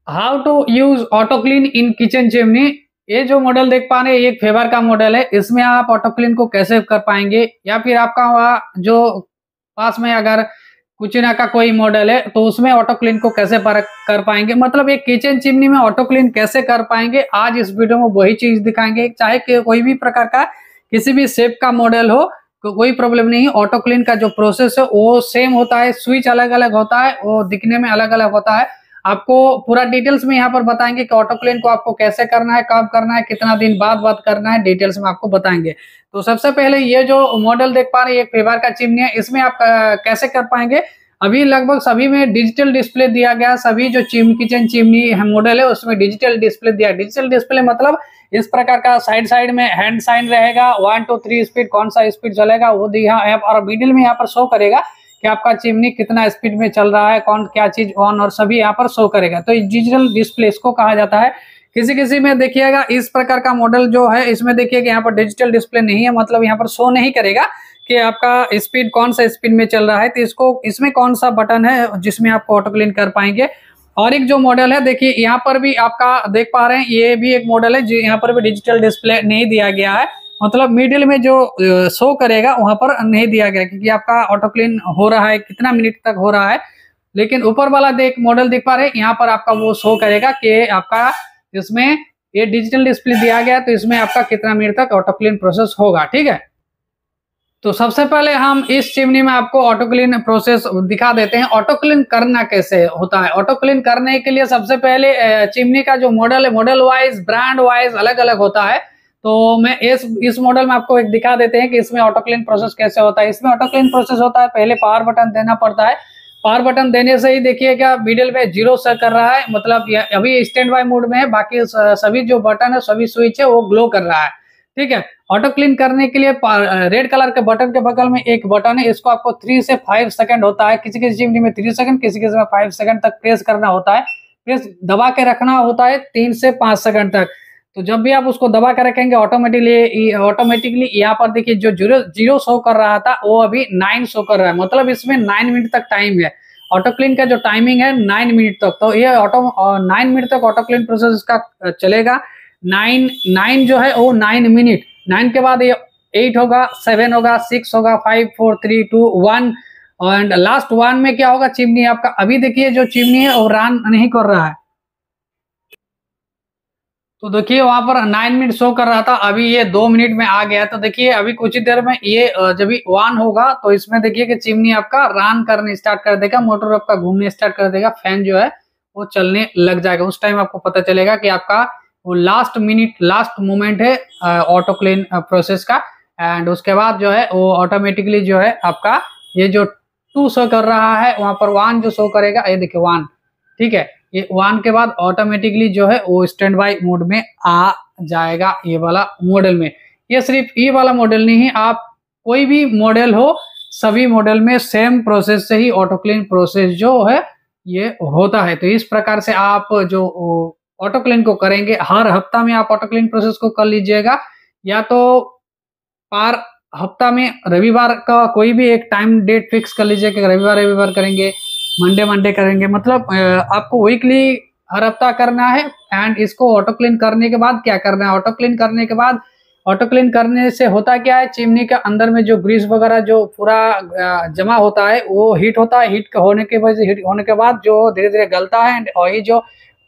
How to use auto clean in kitchen chimney. ये जो model देख पा रहे हैं, ये एक फेवर का मॉडल है। इसमें आप ऑटो क्लीन को कैसे कर पाएंगे, या फिर आपका वहाँ जो पास में अगर कुचिना का कोई मॉडल है तो उसमें ऑटो क्लीन को कैसे कर पाएंगे, मतलब एक किचन चिमनी में ऑटो क्लीन कैसे कर पाएंगे, आज इस वीडियो में वही चीज दिखाएंगे। चाहे कि कोई भी प्रकार का किसी भी शेप का मॉडल हो, कोई प्रॉब्लम नहीं। ऑटो क्लीन का जो प्रोसेस है वो सेम होता है, स्विच अलग अलग होता है, वो दिखने में अलग अलग होता है। आपको पूरा डिटेल्स में यहाँ पर बताएंगे कि ऑटो क्लीन को आपको कैसे करना है, कब करना है, कितना दिन बाद करना है, डिटेल्स में आपको बताएंगे। तो सबसे पहले ये जो मॉडल देख पा रहे हैं, एक फेवर का चिमनी है, इसमें आप कैसे कर पाएंगे। अभी लगभग सभी में डिजिटल डिस्प्ले दिया गया, सभी जो किचन चिमनी मॉडल है उसमें डिजिटल डिस्प्ले दिया। डिजिटल डिस्प्ले मतलब इस प्रकार का साइड साइड में हैंड साइन रहेगा, 1 to 3 स्पीड, कौन सा स्पीड चलेगा वो दिया है, और मिडिल में यहाँ पर शो करेगा कि आपका चिमनी कितना स्पीड में चल रहा है, कौन क्या चीज ऑन और सभी यहाँ पर शो करेगा। तो डिजिटल डिस्प्ले इसको कहा जाता है। किसी किसी में देखिएगा इस प्रकार का मॉडल जो है, इसमें देखिए कि यहाँ पर डिजिटल डिस्प्ले नहीं है, मतलब यहाँ पर शो नहीं करेगा कि आपका स्पीड कौन सा स्पीड में चल रहा है। तो इसको इसमें कौन सा बटन है जिसमें आपको ऑटो क्लीन कर पाएंगे। और एक जो मॉडल है देखिए यहाँ पर भी आपका देख पा रहे हैं, ये भी एक मॉडल है जो यहाँ पर भी डिजिटल डिस्प्ले नहीं दिया गया है, मतलब मिडिल में जो शो करेगा वहां पर नहीं दिया गया, क्योंकि आपका ऑटो क्लीन हो रहा है, कितना मिनट तक हो रहा है। लेकिन ऊपर वाला मॉडल देख पा रहे हैं, यहाँ पर आपका वो शो करेगा कि आपका इसमें ये डिजिटल डिस्प्ले दिया गया, तो इसमें आपका कितना मिनट तक ऑटो क्लीन प्रोसेस होगा। ठीक है, तो सबसे पहले हम इस चिमनी में आपको ऑटो क्लीन प्रोसेस दिखा देते हैं। ऑटो क्लीन करना कैसे होता है। ऑटो क्लीन करने के लिए सबसे पहले चिमनी का जो मॉडल है, मॉडल वाइज ब्रांड वाइज अलग अलग होता है। तो मैं इस मॉडल में आपको एक दिखा देते हैं कि इसमें ऑटो क्लीन प्रोसेस कैसे होता है। इसमें ऑटो क्लीन प्रोसेस होता है, पहले पावर बटन देना पड़ता है। पावर बटन देने से ही देखिए क्या मिडिल में 0 से कर रहा है, मतलब अभी स्टैंड बाय मोड में है, बाकी सभी जो बटन है, सभी स्विच है वो ग्लो कर रहा है। ठीक है, ऑटो क्लीन करने के लिए रेड कलर के बटन के बगल में एक बटन है, इसको आपको 3 से 5 सेकंड होता है, किसी किसी चिमनी में 3 सेकंड, किसी किसी में 5 सेकंड तक प्रेस करना होता है। प्रेस दबा के रखना होता है 3 से 5 सेकंड तक। तो जब भी आप उसको दबा के रखेंगे ऑटोमेटिकली यहाँ पर देखिए जो 0 शो कर रहा था वो अभी 9 शो कर रहा है, मतलब इसमें 9 मिनट तक टाइम है। ऑटो क्लीन का जो टाइमिंग है 9 मिनट तक, तो ये 9 मिनट तक ऑटो क्लीन प्रोसेस का चलेगा। 9 जो है वो 9 मिनट, 9 के बाद ये 8 होगा, 7 होगा, 6 होगा, 5 4 3 2 1, एंड लास्ट 1 में क्या होगा, चिमनी आपका अभी देखिए जो चिमनी है वो रन नहीं कर रहा है। तो देखिए वहां पर 9 मिनट शो कर रहा था, अभी ये 2 मिनट में आ गया। तो देखिए अभी कुछ ही देर में ये जब भी 1 होगा तो इसमें देखिए कि चिमनी आपका रन करने स्टार्ट कर देगा, मोटर आपका घूमने स्टार्ट कर देगा, फैन जो है वो चलने लग जाएगा। उस टाइम आपको पता चलेगा कि आपका वो लास्ट मोमेंट है ऑटो क्लीन प्रोसेस का। एंड उसके बाद जो है वो ऑटोमेटिकली जो है आपका ये जो 2 शो कर रहा है, वहां पर 1 जो शो करेगा, ये देखिए 1। ठीक है, ये 1 के बाद ऑटोमेटिकली जो है वो स्टैंड बाय मोड में आ जाएगा ये वाला मॉडल में। ये सिर्फ ये वाला मॉडल नहीं है, आप कोई भी मॉडल हो, सभी मॉडल में सेम प्रोसेस से ही ऑटो क्लीन प्रोसेस जो है ये होता है। तो इस प्रकार से आप जो ऑटो क्लीन को करेंगे, हर हफ्ता में आप ऑटो क्लीन प्रोसेस को कर लीजिएगा, या तो पर हफ्ता में रविवार का कोई भी एक टाइम डेट फिक्स कर लीजिए कि रविवार करेंगे, मंडे करेंगे, मतलब आपको वीकली हर हफ्ता करना है। एंड इसको ऑटो क्लीन करने के बाद क्या करना है, ऑटो क्लीन करने के बाद, ऑटो क्लीन करने से होता क्या है, चिमनी के अंदर में जो ग्रीस वगैरह जो पूरा जमा होता है वो हीट होता है, हीट होने के बाद जो धीरे धीरे गलता है। एंड वही जो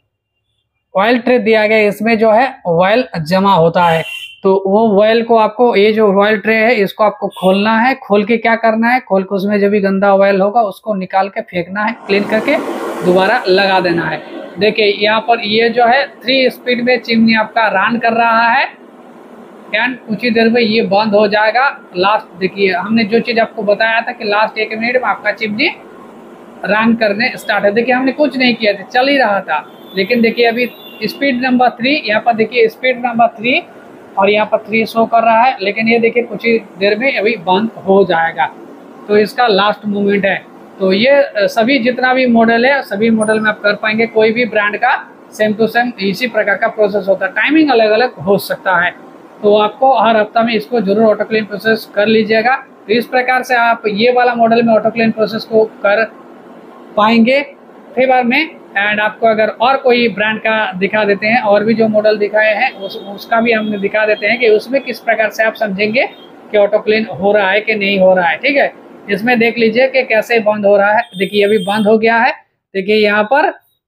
ऑयल ट्रे दिया गया इसमें जो है ऑयल जमा होता है, तो वो ऑयल को आपको, ये जो ऑयल ट्रे है इसको आपको खोलना है। खोल के क्या करना है, खोल के उसमें जो भी गंदा ऑयल होगा उसको निकाल के फेंकना है, क्लीन करके दोबारा लगा देना है। देखिए यहाँ पर ये जो है 3 स्पीड में चिमनी आपका रन कर रहा है, एंड कुछ ही देर में ये बंद हो जाएगा। लास्ट देखिए हमने जो चीज आपको बताया था कि लास्ट 1 मिनट में आपका चिमनी रन करने स्टार्ट है। देखिए हमने कुछ नहीं किया था, चल ही रहा था, लेकिन देखिए अभी स्पीड नंबर 3, यहाँ पर देखिए स्पीड नंबर 3 और यहाँ पर 3 शो कर रहा है, लेकिन ये देखिए कुछ ही देर में अभी बंद हो जाएगा। तो इसका लास्ट मूवमेंट है। तो ये सभी जितना भी मॉडल है, सभी मॉडल में आप कर पाएंगे, कोई भी ब्रांड का सेम टू सेम इसी प्रकार का प्रोसेस होता है, टाइमिंग अलग अलग हो सकता है। तो आपको हर हफ्ता में इसको जरूर ऑटो क्लीन प्रोसेस कर लीजिएगा। तो इस प्रकार से आप ये वाला मॉडल में ऑटो क्लीन प्रोसेस को कर पाएंगे। फेवर में। एंड आपको अगर और कोई ब्रांड का दिखा देते हैं, और भी जो मॉडल दिखाए हैं उसका भी हम दिखा देते हैं कि उसमें किस प्रकार से आप समझेंगे कि ऑटो क्लीन हो रहा है कि नहीं हो रहा है। ठीक है, इसमें देख लीजिए कि कैसे बंद हो रहा है। देखिए अभी बंद हो गया है। देखिए यहाँ पर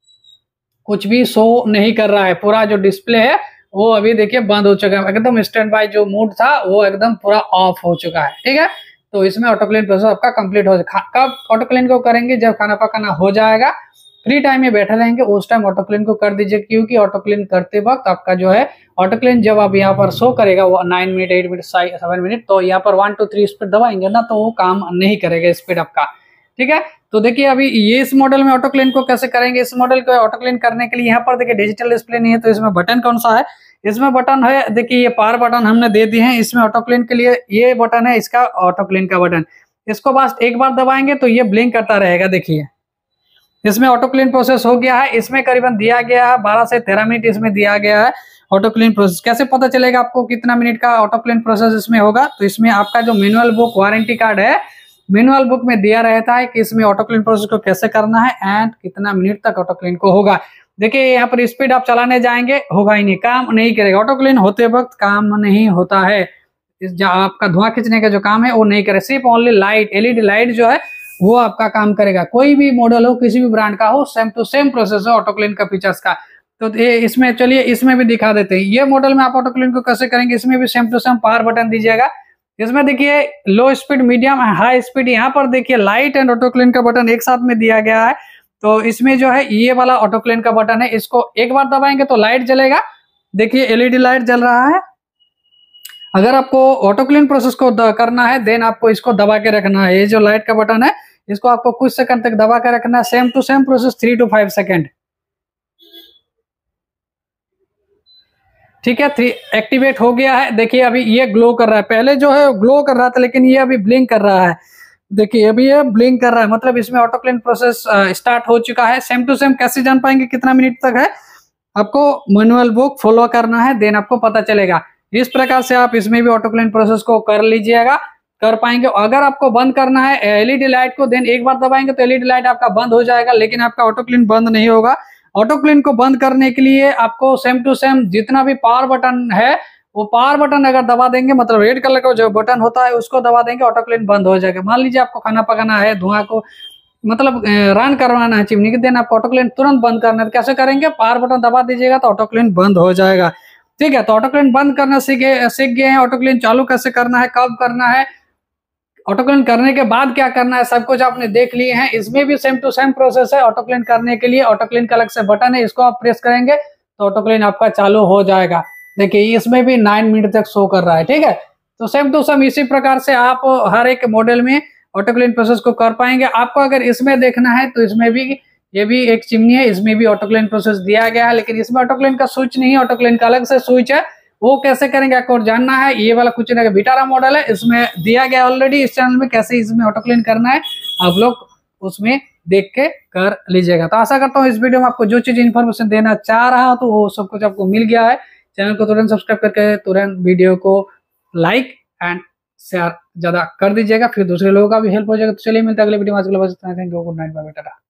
कुछ भी शो नहीं कर रहा है, पूरा जो डिस्प्ले है वो अभी देखिए बंद हो चुका है, एकदम स्टैंड बाय जो मोड था वो एकदम पूरा ऑफ हो चुका है। ठीक है, तो इसमें ऑटो क्लीन प्रोसेस आपका कंप्लीट हो जाएगा। कब ऑटो क्लीन को करेंगे? जब खाना पकाना हो जाएगा, फ्री टाइम में बैठे रहेंगे उस टाइम ऑटो क्लीन को कर दीजिए, क्योंकि ऑटो क्लीन करते वक्त आपका जो है ऑटो क्लीन जब आप यहाँ पर शो करेगा वो 9 मिनट 8 मिनट 7 मिनट, तो यहाँ पर 1 2 3 स्पीड दबाएंगे ना तो वो काम नहीं करेगा स्पीड आपका। ठीक है, तो देखिए अभी ये इस मॉडल में ऑटो क्लीन को कैसे करेंगे। इस मॉडल को ऑटो क्लीन करने के लिए यहाँ पर देखिए डिजिटल डिस्प्ले नहीं है, तो इसमें बटन कौन सा है? इसमें बटन है, देखिए ये पावर बटन हमने दे दिए हैं। इसमें ऑटो क्लीन के लिए ये बटन है, इसका ऑटो क्लीन का बटन। इसको बस एक बार दबाएंगे तो ये ब्लिंक करता रहेगा। देखिए इसमें ऑटो क्लीन प्रोसेस हो गया है। इसमें करीबन दिया गया है 12 से 13 मिनट इसमें दिया गया है ऑटो क्लीन प्रोसेस। कैसे पता चलेगा आपको कितना मिनट का ऑटो क्लीन प्रोसेस इसमें होगा? तो इसमें आपका जो मैनुअल बुक वारंटी कार्ड है, मैनुअल बुक में दिया रहता है कि इसमें ऑटो क्लीन प्रोसेस को कैसे करना है एंड कितना मिनट तक ऑटो क्लीन को होगा। देखिए यहाँ पर स्पीड आप चलाने जाएंगे होगा ही नहीं, काम नहीं करेगा। ऑटो क्लीन होते वक्त काम नहीं होता है, आपका धुआं खींचने का जो काम है वो नहीं करे, सिर्फ ओनली लाइट एलईडी लाइट जो है वो आपका काम करेगा। कोई भी मॉडल हो, किसी भी ब्रांड का हो, सेम टू सेम प्रोसेस है ऑटो क्लीन का फीचर्स का। तो ये इसमें चलिए इसमें भी दिखा देते हैं। ये मॉडल में आप ऑटो क्लीन को कैसे करेंगे, इसमें भी same to same power button दीजिएगा। इसमें देखिए low speed, medium, high speed, यहाँ पर देखिए लाइट एंड ऑटो क्लीन का बटन एक साथ में दिया गया है। तो इसमें जो है ये वाला ऑटो क्लीन का बटन है, इसको एक बार दबाएंगे तो लाइट जलेगा। देखिए एलईडी लाइट जल रहा है। अगर आपको ऑटो क्लीन प्रोसेस को करना है देन आपको इसको दबा के रखना है। ये जो लाइट का बटन है इसको आपको कुछ सेकंड तक दबा के रखना है। Same to same process 3 to 5 second. ठीक है, 3 एक्टिवेट हो गया है। देखिए अभी ये ग्लो कर रहा है, पहले जो है ग्लो कर रहा था लेकिन ये अभी ब्लिंक कर रहा है। देखिए अभी ये ब्लिंक कर रहा है, मतलब इसमें ऑटो क्लीन प्रोसेस स्टार्ट हो चुका है। सेम टू सेम कैसे जान पाएंगे कितना मिनट तक है? आपको मैनुअल बुक फॉलो करना है देन आपको पता चलेगा। इस प्रकार से आप इसमें भी ऑटो क्लीन प्रोसेस को कर लीजिएगा, कर पाएंगे। अगर आपको बंद करना है एलईडी लाइट को देन एक बार दबाएंगे तो एलईडी लाइट आपका बंद हो जाएगा, लेकिन आपका ऑटो क्लीन बंद नहीं होगा। ऑटो क्लीन को बंद करने के लिए आपको सेम टू सेम जितना भी पावर बटन है वो पावर बटन अगर दबा देंगे, मतलब रेड कलर का जो बटन होता है उसको दबा देंगे, ऑटो क्लीन बंद हो जाएगा। मान लीजिए आपको खाना पकाना है, धुआं को मतलब रन करवाना है चिमनी के, देन आपको ऑटो क्लीन तुरंत बंद करना है। कैसे करेंगे? पावर बटन दबा दीजिएगा तो ऑटो क्लीन बंद हो जाएगा। ठीक है, तो ऑटो क्लीन बंद करना सीख गए हैं। ऑटो क्लीन चालू कैसे करना है, कब करना है, ऑटो क्लीन करने के बाद क्या करना है, सब कुछ आपने देख लिए हैं। इसमें भी सेम टू सेम प्रोसेस है। ऑटो क्लीन करने के लिए ऑटो क्लीन का अलग से बटन है, इसको आप प्रेस करेंगे तो ऑटो क्लीन आपका चालू हो जाएगा। देखिए इसमें भी 9 मिनट तक शो कर रहा है। ठीक है, तो सेम टू सेम इसी प्रकार से आप हर एक मॉडल में ऑटो क्लीन प्रोसेस को कर पाएंगे। आपको अगर इसमें देखना है तो इसमें भी ये भी एक चिमनी है, इसमें भी ऑटो क्लीन प्रोसेस दिया गया है, लेकिन इसमें ऑटो क्लीन का स्विच नहीं है, ऑटो क्लीन का अलग से स्विच है। वो कैसे करेंगे आपको जानना है। ये वाला कुछ नहीं, विटारा मॉडल है, इसमें दिया गया ऑलरेडी इस चैनल में कैसे इसमें ऑटो क्लीन करना है, आप लोग उसमें देख के कर लीजिएगा। तो आशा करता हूँ इस वीडियो में आपको जो चीज इन्फॉर्मेशन देना चाह रहा हूँ तो वो सब कुछ आपको मिल गया है। चैनल को तुरंत सब्सक्राइब करके तुरंत वीडियो को लाइक एंड शेयर ज्यादा कर दीजिएगा, फिर दूसरे लोगों का भी हेल्प हो जाएगा। तो चलिए मिलते हैं अगले वीडियो में। Thank you, good night, bye bye, Tata.